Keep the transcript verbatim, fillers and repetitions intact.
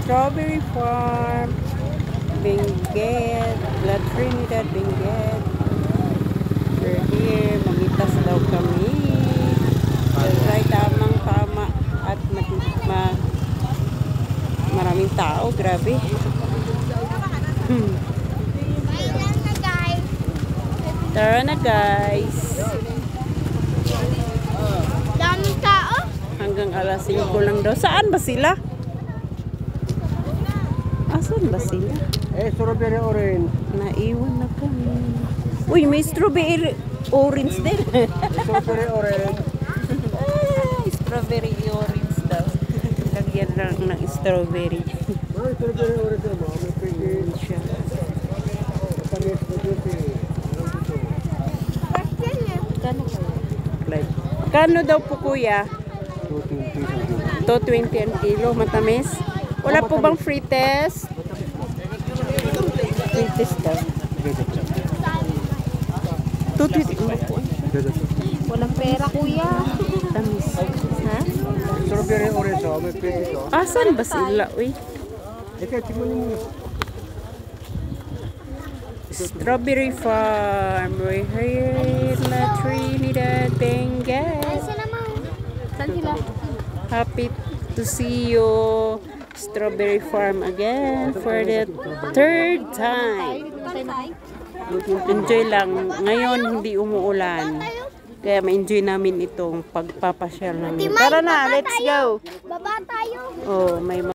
Strawberry Farm, Benguet, La Trinidad Benguet. We're here, mamitas daw kami. Right, tamang tama at ma maraming tao, grabe. Hmm. Tara na guys. Daming tao. Hanggang alas singko lang daw. Saan ba sila? Asan ba sila? Eh, strawberry orange. Naiwan na kami. Uy, may strawberry orange din. Strawberry orange. Ay, strawberry orange daw. Lagyan lang ng strawberry. Ah, strawberry orange na ba? May pwede siya. Matamis na dito eh. Kano like, kano daw po kuya? two twenty ang kilo. Matamis? Wala po bang free test? Free test daw. two twenty. Walang pera, kuya. Tamis. Ha? Strawberry orange oh, may pwede ito. Asan ba sila? Uy. Ito, tingnan mo. Strawberry Farm. We're here in La Trinidad Benguet. Saan naman? Saan sila? Happy to see you, Strawberry Farm, again for the third time. Enjoy lang. Ngayon hindi umuulan. Kaya ma-enjoy namin itong pagpapasyal namin. Tara na, let's go. Baba tayo. Oh, may